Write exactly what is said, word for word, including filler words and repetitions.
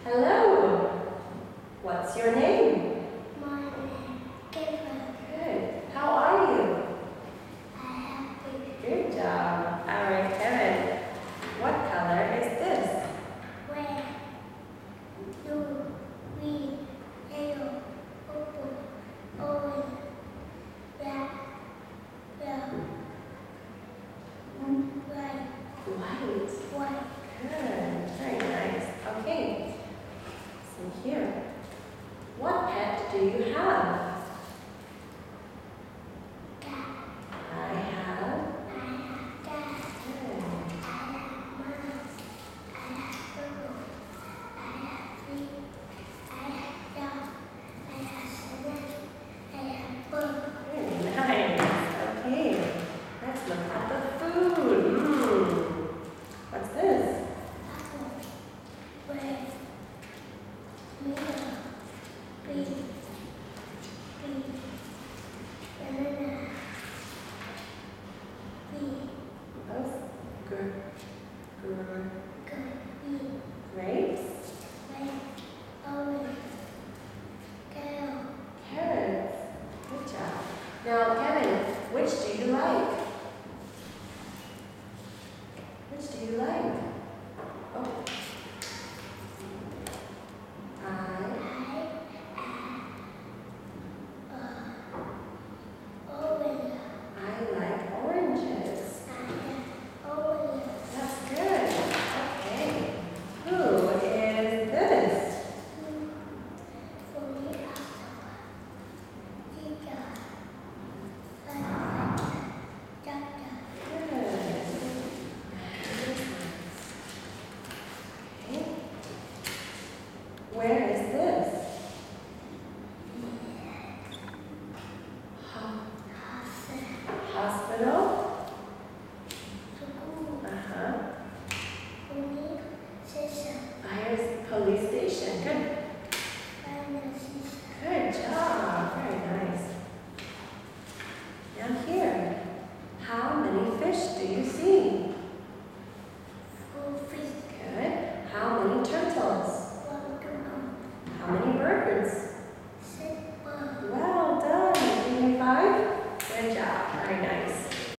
Hello. What's your name? My name Kevin. Good. How are you? I happy. Good job. All right, Kevin. What color is this? Red, blue, green, yellow, purple, orange, black, yellow, white, White. white. Good. Very nice. Okay. See here. What pet do you have? Cat. I have. I have cat. Good. I have mouse. I have turtle. I have pig. I have dog. I have snake. I have bird. Very nice. Okay. Let's look at the food. Mm. What's this? Apple, bread, milk, bean, bean, banana, bean, Those good. Good. bean, Grapes. red, orange, kale, Carrots. Good job. Now, Kevin, which do you like? Which do you like? Oh. I. I, uh, orange, I like oranges. I have orange, That's good. Okay. Who is this? for me also, teacher, firefighter, doctor, Good. Okay. Where is